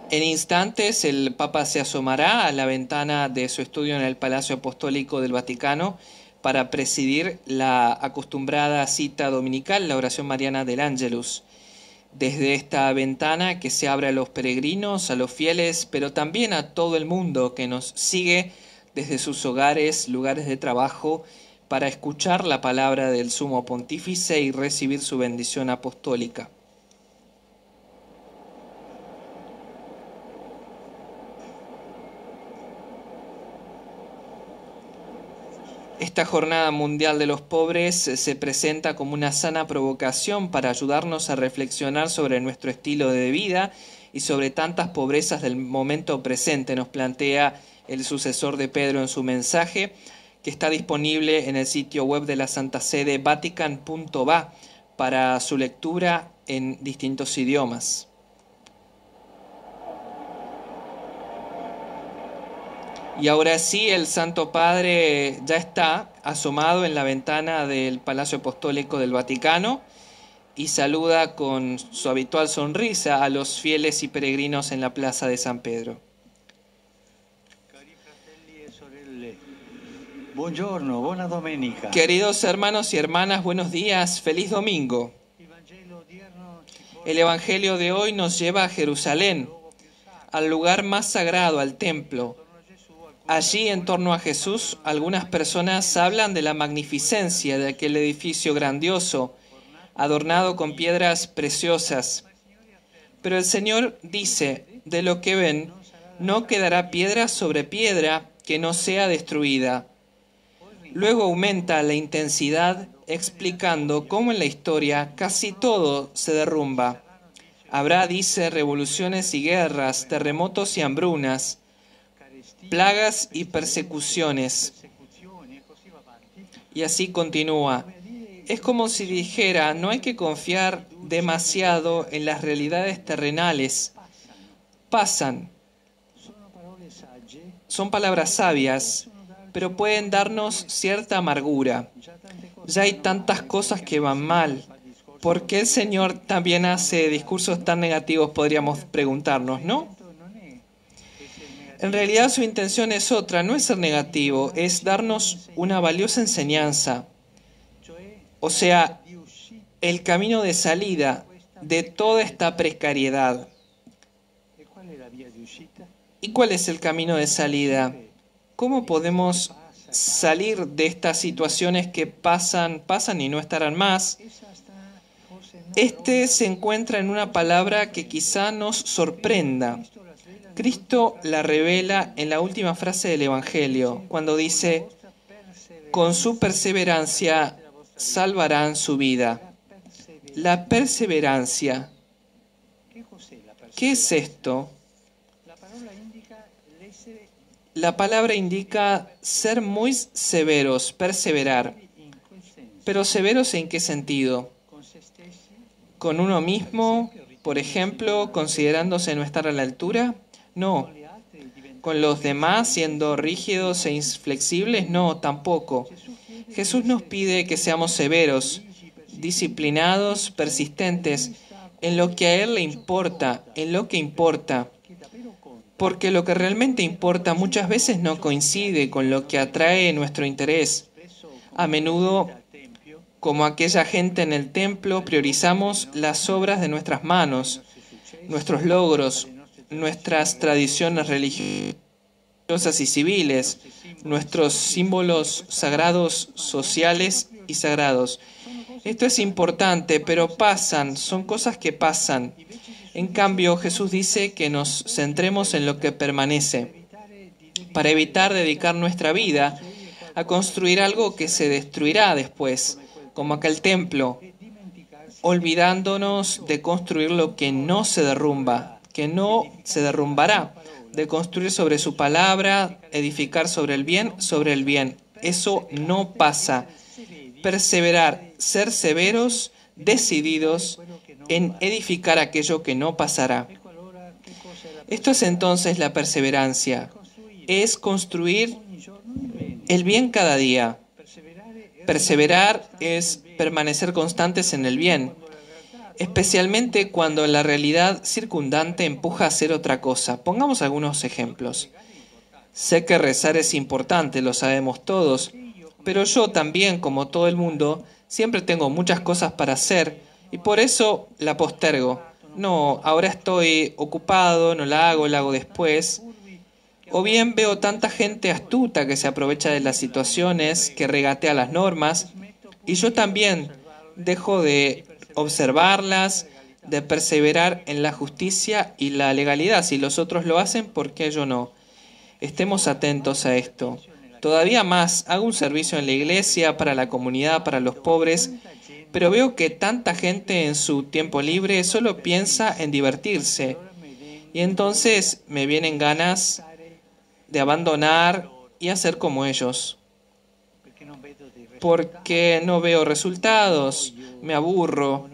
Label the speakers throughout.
Speaker 1: En instantes el Papa se asomará a la ventana de su estudio en el Palacio Apostólico del Vaticano para presidir la acostumbrada cita dominical, la oración mariana del Ángelus. Desde esta ventana que se abre a los peregrinos, a los fieles, pero también a todo el mundo que nos sigue desde sus hogares, lugares de trabajo, para escuchar la palabra del Sumo Pontífice y recibir su bendición apostólica. Esta Jornada Mundial de los Pobres se presenta como una sana provocación para ayudarnos a reflexionar sobre nuestro estilo de vida y sobre tantas pobrezas del momento presente, nos plantea el sucesor de Pedro en su mensaje, que está disponible en el sitio web de la Santa Sede vatican.va para su lectura en distintos idiomas. Y ahora sí, el Santo Padre ya está asomado en la ventana del Palacio Apostólico del Vaticano y saluda con su habitual sonrisa a los fieles y peregrinos en la Plaza de San Pedro.
Speaker 2: Cari fratelli e sorelle, buongiorno, buona domenica.
Speaker 1: Queridos hermanos y hermanas, buenos días, feliz domingo. El Evangelio de hoy nos lleva a Jerusalén, al lugar más sagrado, al templo. Allí, en torno a Jesús, algunas personas hablan de la magnificencia de aquel edificio grandioso, adornado con piedras preciosas. Pero el Señor dice, de lo que ven, no quedará piedra sobre piedra que no sea destruida. Luego aumenta la intensidad explicando cómo en la historia casi todo se derrumba. Habrá, dice, revoluciones y guerras, terremotos y hambrunas, plagas y persecuciones. Y así continúa. Es como si dijera, no hay que confiar demasiado en las realidades terrenales. Pasan. Son palabras sabias, pero pueden darnos cierta amargura. Ya hay tantas cosas que van mal. ¿Por qué el Señor también hace discursos tan negativos? Podríamos preguntarnos, ¿no? En realidad su intención es otra, no es ser negativo, es darnos una valiosa enseñanza. O sea, el camino de salida de toda esta precariedad. ¿Y cuál es el camino de salida? ¿Cómo podemos salir de estas situaciones que pasan y no estarán más? Este se encuentra en una palabra que quizá nos sorprenda. Cristo la revela en la última frase del Evangelio, cuando dice, con su perseverancia salvarán su vida. La perseverancia. ¿Qué es esto? La palabra indica ser muy severos, perseverar. Pero ¿severos en qué sentido? ¿Con uno mismo, por ejemplo, considerándose no estar a la altura? No. ¿Con los demás siendo rígidos e inflexibles? No, tampoco. Jesús nos pide que seamos severos, disciplinados, persistentes, en lo que a Él le importa, en lo que importa. Porque lo que realmente importa muchas veces no coincide con lo que atrae nuestro interés. A menudo, como aquella gente en el templo, priorizamos las obras de nuestras manos, nuestros logros, nuestras tradiciones religiosas y civiles, nuestros símbolos sagrados, sociales y sagrados. Esto es importante, pero pasan, son cosas que pasan. En cambio, Jesús dice que nos centremos en lo que permanece, para evitar dedicar nuestra vida a construir algo que se destruirá después, como aquel templo, olvidándonos de construir lo que no se derrumba, que no se derrumbará, de construir sobre su palabra, edificar sobre el bien, sobre el bien. Eso no pasa. Perseverar, ser severos, decididos en edificar aquello que no pasará. Esto es entonces la perseverancia. Es construir el bien cada día. Perseverar es permanecer constantes en el bien. especialmente cuando la realidad circundante empuja a hacer otra cosa. Pongamos algunos ejemplos. Sé que rezar es importante, lo sabemos todos, pero yo también, como todo el mundo, siempre tengo muchas cosas para hacer y por eso la postergo. No, ahora estoy ocupado, no la hago después. O bien veo tanta gente astuta que se aprovecha de las situaciones, que regatea las normas, y yo también dejo de observarlas, de perseverar en la justicia y la legalidad. Si los otros lo hacen, ¿por qué yo no? Estemos atentos a esto. Todavía más, hago un servicio en la iglesia, para la comunidad, para los pobres, pero veo que tanta gente en su tiempo libre solo piensa en divertirse. Y entonces me vienen ganas de abandonar y hacer como ellos. Porque no veo resultados, me aburro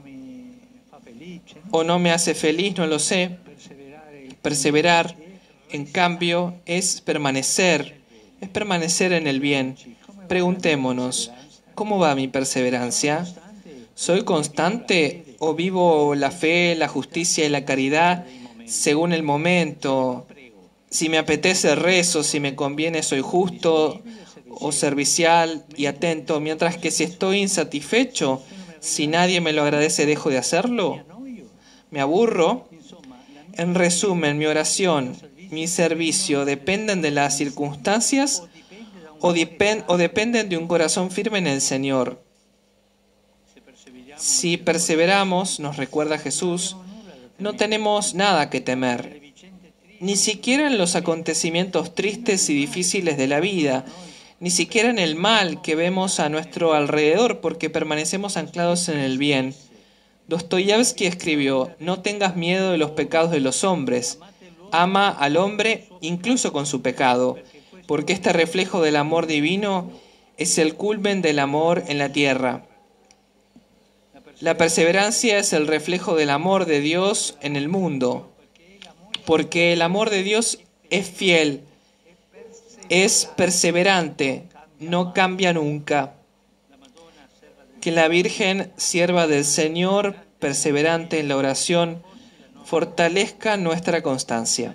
Speaker 1: o no me hace feliz, no lo sé. Perseverar, en cambio, es permanecer en el bien. Preguntémonos, ¿cómo va mi perseverancia? ¿Soy constante o vivo la fe, la justicia y la caridad según el momento? Si me apetece rezo, si me conviene soy justo o servicial y atento, mientras que si estoy insatisfecho, si nadie me lo agradece, dejo de hacerlo. ¿Me aburro? En resumen, mi oración, mi servicio, ¿dependen de las circunstancias o dependen de un corazón firme en el Señor? Si perseveramos, nos recuerda Jesús, no tenemos nada que temer, ni siquiera en los acontecimientos tristes y difíciles de la vida, ni siquiera en el mal que vemos a nuestro alrededor, porque permanecemos anclados en el bien. Dostoyevski escribió, no tengas miedo de los pecados de los hombres, ama al hombre incluso con su pecado, porque este reflejo del amor divino es el culmen del amor en la tierra. La perseverancia es el reflejo del amor de Dios en el mundo, porque el amor de Dios es fiel, es perseverante, no cambia nunca. Que la Virgen, sierva del Señor, perseverante en la oración, fortalezca nuestra constancia.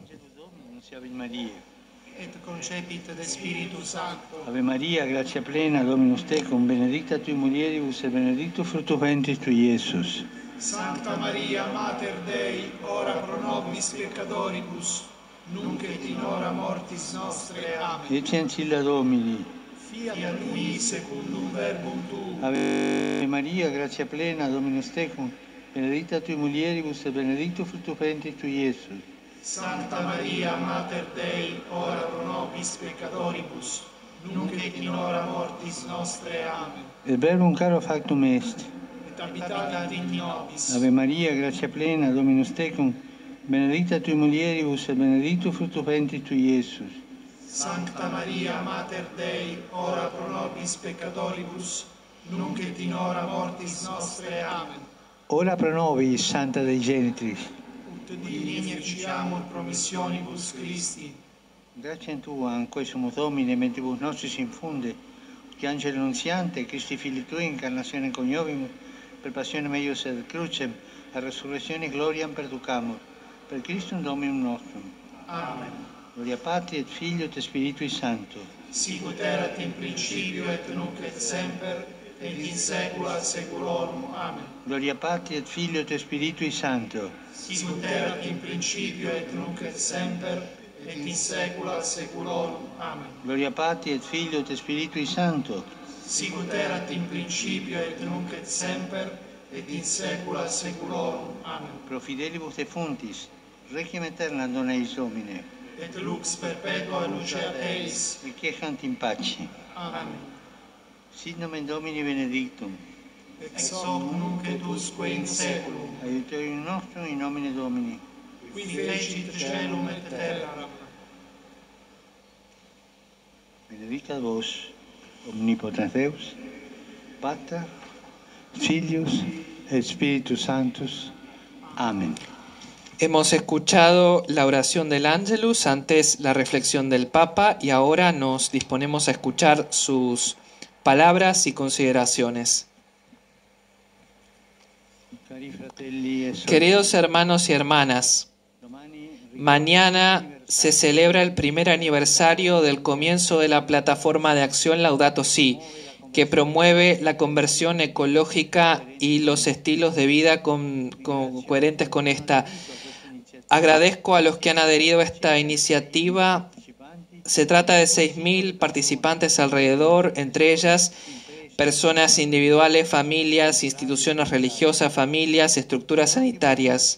Speaker 3: Et concepit de Spiritus Sancto.
Speaker 2: Ave Maria, gratia plena, Dominus tecum, benedicta tui mulieribus et benedictus fructus ventris tui, Iesus.
Speaker 3: Sancta Maria, Mater Dei, ora pro nobis peccatoribus, nunc et in hora mortis nostre. Amen.
Speaker 2: Ecce ancilla Domini.
Speaker 3: Fiat mi secundum verbum tuum.
Speaker 2: Ave Maria, gratia plena, Dominus tecum, benedicta tui mulieribus et benedictus fructus ventris tui, Iesus.
Speaker 3: Sancta Maria, Mater Dei, ora pro nobis peccatoribus, nunc et in hora mortis nostre. Amen.
Speaker 2: Et verbum caro factum est.
Speaker 3: Et habitatit in nobis.
Speaker 2: Ave Maria, gratia plena, Dominus tecum, benedicta tui mulieribus et benedictus fructus ventris tui, Iesus.
Speaker 3: Sancta Maria, Mater Dei, ora pro nobis peccatoribus, nunc et in hora mortis nostre. Amen.
Speaker 2: Ora pro nobis, Santa Dei Genitris.
Speaker 3: Ut digni efficiamur promissionibus Christi.
Speaker 2: Grazie a Tua, in cui sumus Domine, mentibus nostris infunde, che angelo annunziante, Christi Fili Tui, incarnazione coniovimus, per passione meius et crucem, a resurrezione gloriam perducamur, per Christum Dominum nostrum.
Speaker 3: Amen.
Speaker 2: Gloria Patri et Filio et Spiritui Sancto.
Speaker 3: Sicut erat in principio et nunc et semper, et in saecula saeculorum. Amen.
Speaker 2: Gloria Patri et Filio et Spiritui Sancto.
Speaker 3: Sicut erat in principio et nunc et semper, et in saecula saeculorum. Amen.
Speaker 2: Gloria Patri et Filio et Spiritui Sancto.
Speaker 3: Sicut erat in principio et nunc et semper, et in saecula saeculorum. Amen.
Speaker 2: Pro fidelibus defuntis, requiem aeternam dona eis Domine.
Speaker 3: Et lux perpetua luceat eis.
Speaker 2: Requiescant in pace.
Speaker 3: Amen.
Speaker 2: Sit nomen Domini benedictum.
Speaker 3: Ex hoc nunc et usque in saeculum.
Speaker 2: Aiutorium nostrum in nomine Domini.
Speaker 3: Qui fecit caelum et terra.
Speaker 2: Benedicat vos, omnipotens Deus, Pater, Filius et Spiritus Sanctus. Amén.
Speaker 1: Hemos escuchado la oración del Ángelus, antes la reflexión del Papa y ahora nos disponemos a escuchar sus palabras y consideraciones. Queridos hermanos y hermanas, mañana se celebra el primer aniversario del comienzo de la plataforma de acción Laudato Si, que promueve la conversión ecológica y los estilos de vida coherentes con esta. Agradezco a los que han adherido a esta iniciativa. Se trata de 6.000 participantes alrededor, entre ellas personas individuales, familias, instituciones religiosas, familias, estructuras sanitarias.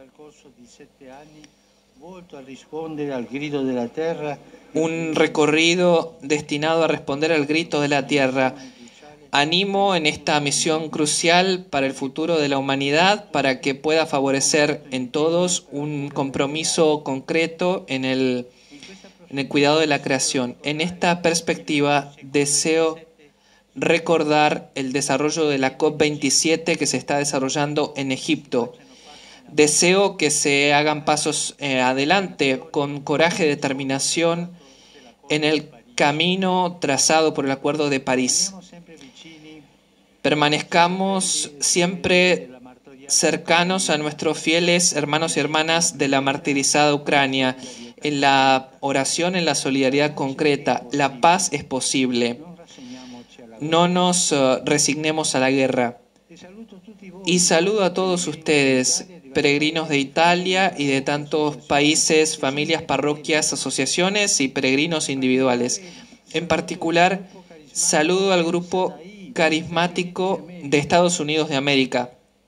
Speaker 1: Un recorrido destinado a responder al grito de la tierra. Animo en esta misión crucial para el futuro de la humanidad para que pueda favorecer en todos un compromiso concreto en el cuidado de la creación. En esta perspectiva deseo recordar el desarrollo de la COP27 que se está desarrollando en Egipto. Deseo que se hagan pasos adelante con coraje y determinación en el camino trazado por el Acuerdo de París. Permanezcamos siempre cercanos a nuestros fieles hermanos y hermanas de la martirizada Ucrania, en la oración, en la solidaridad concreta. La paz es posible. No nos resignemos a la guerra. Y saludo a todos ustedes, peregrinos de Italia y de tantos países, familias, parroquias, asociaciones y peregrinos individuales. En particular, saludo al grupo carismático de Estados Unidos de América.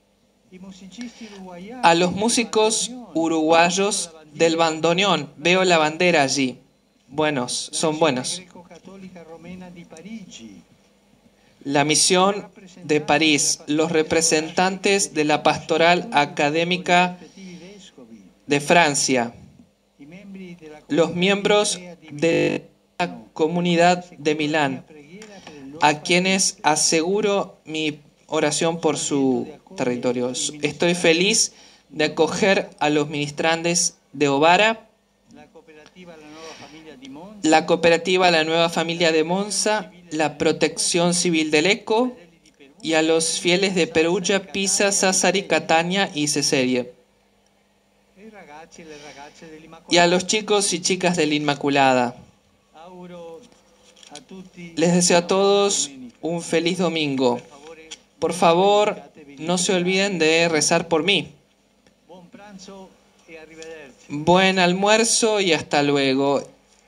Speaker 1: A los músicos uruguayos del bandoneón, veo la bandera allí. Buenos, son buenos. La misión de París, los representantes de la pastoral académica de Francia, los miembros de la comunidad de Milán, a quienes aseguro mi oración por su territorio. Estoy feliz de acoger a los ministrantes de Ovara, la cooperativa La Nueva Familia de Monza, la Protección Civil del ECO y a los fieles de Perugia, Pisa, Sassari, Catania y Cesarea. Y a los chicos y chicas de la Inmaculada. Les deseo a todos un feliz domingo. Por favor, no se olviden de rezar por mí. Buen almuerzo y hasta luego.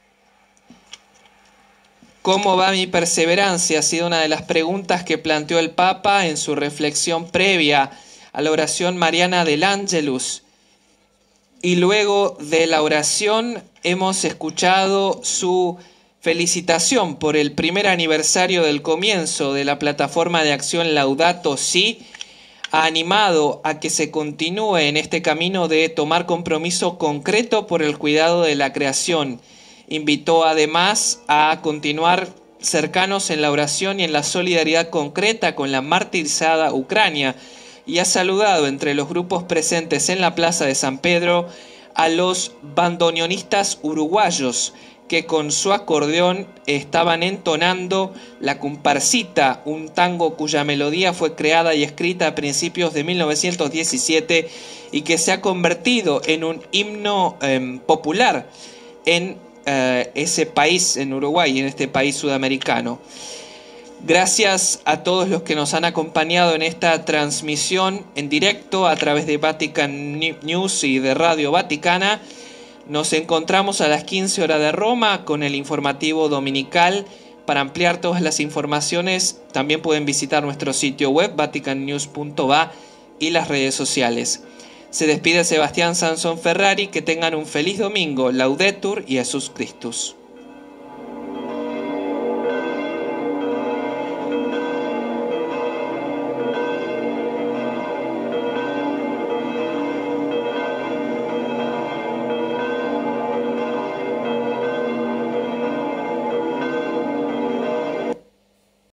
Speaker 1: ¿Cómo va mi perseverancia? Ha sido una de las preguntas que planteó el Papa en su reflexión previa a la oración mariana del Ángelus. Y luego de la oración hemos escuchado su felicitación por el primer aniversario del comienzo de la plataforma de acción Laudato Si. Ha animado a que se continúe en este camino de tomar compromiso concreto por el cuidado de la creación. Invitó además a continuar cercanos en la oración y en la solidaridad concreta con la martirizada Ucrania y ha saludado entre los grupos presentes en la Plaza de San Pedro a los bandoneonistas uruguayos que con su acordeón estaban entonando la comparsita, un tango cuya melodía fue creada y escrita a principios de 1917 y que se ha convertido en un himno popular en ese país, en Uruguay, en este país sudamericano. Gracias a todos los que nos han acompañado en esta transmisión en directo a través de Vatican News y de Radio Vaticana. Nos encontramos a las 15 horas de Roma con el informativo dominical. Para ampliar todas las informaciones también pueden visitar nuestro sitio web vaticannews.va y las redes sociales. Se despide Sebastián Sansón Ferrari. Que tengan un feliz domingo. Laudetur y Jesús Christus.